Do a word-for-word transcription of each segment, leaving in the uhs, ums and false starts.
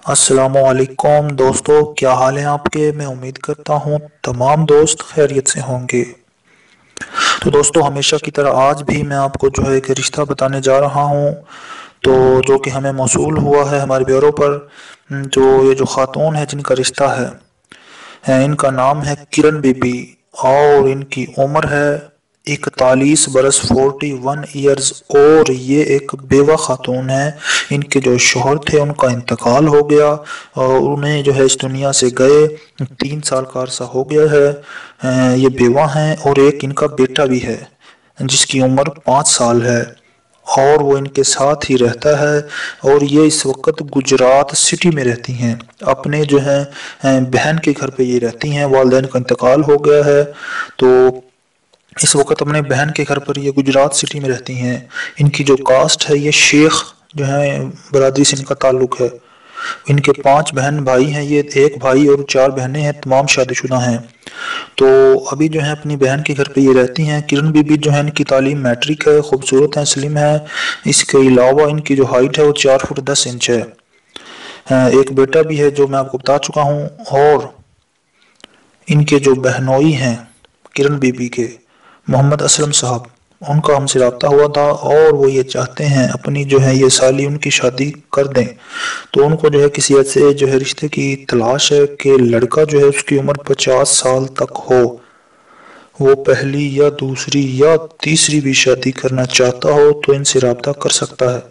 السلام علیکم دوستو، کیا حال ہیں آپ کے؟ میں امید کرتا ہوں تمام دوست خیریت سے ہوں گے۔ تو دوستو، ہمیشہ کی طرح آج بھی میں آپ کو جو ہے ایک رشتہ بتانے جا رہا ہوں، تو جو کہ ہمیں موصول ہوا ہے ہمارے بیورو پر۔ جو یہ جو خاتون ہے جن کا رشتہ ہے، ان کا نام ہے کرن بی بی، اور ان کی عمر ہے اکتالیس برس، فورٹی ون ایئرز، اور یہ ایک بیوہ خاتون ہے۔ ان کے جو شوہر تھے ان کا انتقال ہو گیا، اور انہیں جو ہے اس دنیا سے گئے تین سال کا عرصہ ہو گیا ہے۔ یہ بیوہ ہیں، اور ایک ان کا بیٹا بھی ہے جس کی عمر پانچ سال ہے، اور وہ ان کے ساتھ ہی رہتا ہے۔ اور یہ اس وقت گجرات سٹی میں رہتی ہیں، اپنے جو ہے بہن کے گھر پہ یہ رہتی ہیں۔ والدین کا انتقال ہو گیا ہے، تو اس وقت اپنے بہن کے گھر پر یہ گجرات سٹی میں رہتی ہیں۔ ان کی جو کاسٹ ہے، یہ شیخ جو ہے برادری سے ان کا تعلق ہے۔ ان کے پانچ بہن بھائی ہیں، یہ ایک بھائی اور چار بہنیں ہیں، تمام شادی شدہ ہیں۔ تو ابھی جو ہے اپنی بہن کے گھر پہ یہ رہتی ہیں۔ کرن بی بی جو ہے ان کی تعلیم میٹرک ہے، خوبصورت ہیں، سلم ہے۔ اس کے علاوہ ان کی جو ہائٹ ہے وہ چار فٹ دس انچ ہے۔ ایک بیٹا بھی ہے جو میں آپ کو بتا چکا ہوں، اور ان کے جو بہنوئی ہیں کرن بی بی کے، محمد اسلم صاحب، ان کا ہم سے رابطہ ہوا تھا، اور وہ یہ چاہتے ہیں اپنی جو ہے یہ سالی ان کی شادی کر دیں۔ تو ان کو جو ہے کسی ایسے جو ہے رشتے کی تلاش ہے کہ لڑکا جو ہے اس کی عمر پچاس سال تک ہو، وہ پہلی یا دوسری یا تیسری بھی شادی کرنا چاہتا ہو تو ان سے رابطہ کر سکتا ہے۔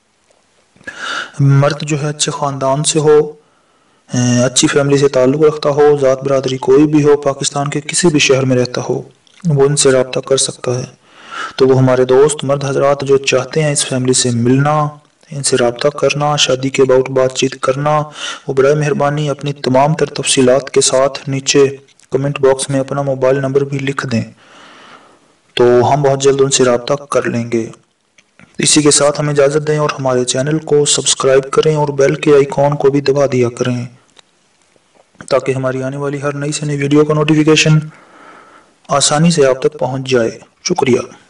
مرد جو ہے اچھے خاندان سے ہو، اچھی فیملی سے تعلق رکھتا ہو، ذات برادری کوئی بھی ہو، پاکستان کے کسی بھی شہر میں رہتا ہو، وہ ان سے رابطہ کر سکتا ہے۔ تو وہ ہمارے دوست مرد حضرات جو چاہتے ہیں اس فیملی سے ملنا، ان سے رابطہ کرنا، شادی کے بعد بات چیت کرنا، وہ برائے مہربانی اپنی تمام تر تفصیلات کے ساتھ نیچے کمنٹ باکس میں اپنا موبائل نمبر بھی لکھ دیں، تو ہم بہت جلد ان سے رابطہ کر لیں گے۔ اسی کے ساتھ ہمیں اجازت دیں اور ہمارے چینل کو سبسکرائب کریں، اور بیل کے آئیکن کو بھی دبا دیا کریں تاکہ ہماری آنے والی ہر نئی سے نئی ویڈیو کا نوٹیفیکیشن آسانی سے آپ تک پہنچ جائے۔ شکریہ۔